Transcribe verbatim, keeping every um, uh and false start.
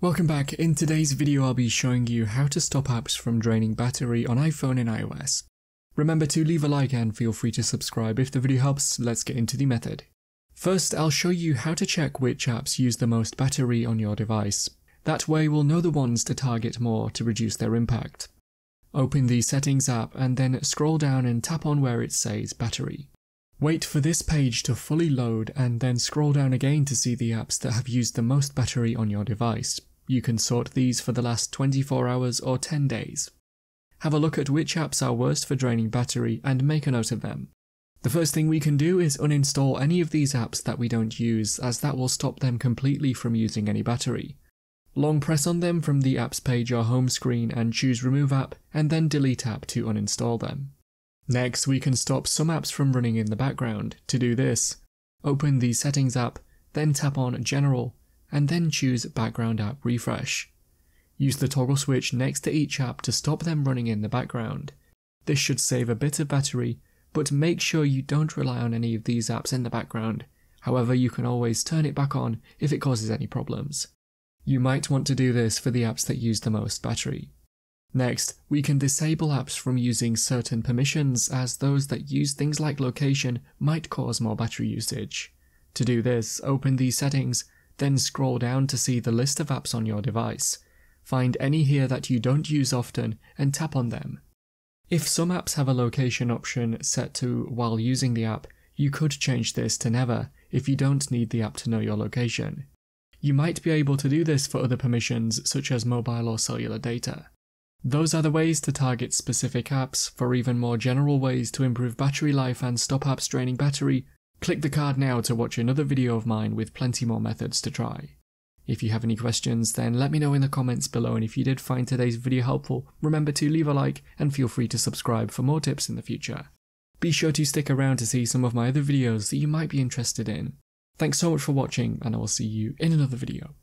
Welcome back. In today's video I'll be showing you how to stop apps from draining battery on iPhone and iOS. Remember to leave a like and feel free to subscribe if the video helps. Let's get into the method. First, I'll show you how to check which apps use the most battery on your device. That way we'll know the ones to target more to reduce their impact. Open the Settings app and then scroll down and tap on where it says Battery. Wait for this page to fully load and then scroll down again to see the apps that have used the most battery on your device. You can sort these for the last twenty-four hours or ten days. Have a look at which apps are worst for draining battery and make a note of them. The first thing we can do is uninstall any of these apps that we don't use, as that will stop them completely from using any battery. Long press on them from the apps page or home screen and choose Remove App and then Delete App to uninstall them. Next, we can stop some apps from running in the background. To do this, open the Settings app, then tap on General, and then choose Background App Refresh. Use the toggle switch next to each app to stop them running in the background. This should save a bit of battery, but make sure you don't rely on any of these apps in the background. However, you can always turn it back on if it causes any problems. You might want to do this for the apps that use the most battery. Next, we can disable apps from using certain permissions, as those that use things like location might cause more battery usage. To do this, open the Settings, then scroll down to see the list of apps on your device. Find any here that you don't use often and tap on them. If some apps have a location option set to while using the app, you could change this to never if you don't need the app to know your location. You might be able to do this for other permissions such as mobile or cellular data. Those are the ways to target specific apps. For even more general ways to improve battery life and stop apps draining battery, click the card now to watch another video of mine with plenty more methods to try. If you have any questions, then let me know in the comments below, and if you did find today's video helpful, remember to leave a like and feel free to subscribe for more tips in the future. Be sure to stick around to see some of my other videos that you might be interested in. Thanks so much for watching, and I will see you in another video.